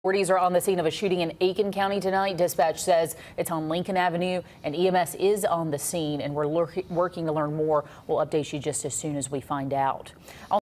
Authorities are on the scene of a shooting in Aiken County tonight. Dispatch says it's on Lincoln Avenue, and EMS is on the scene, and we're working to learn more. We'll update you just as soon as we find out.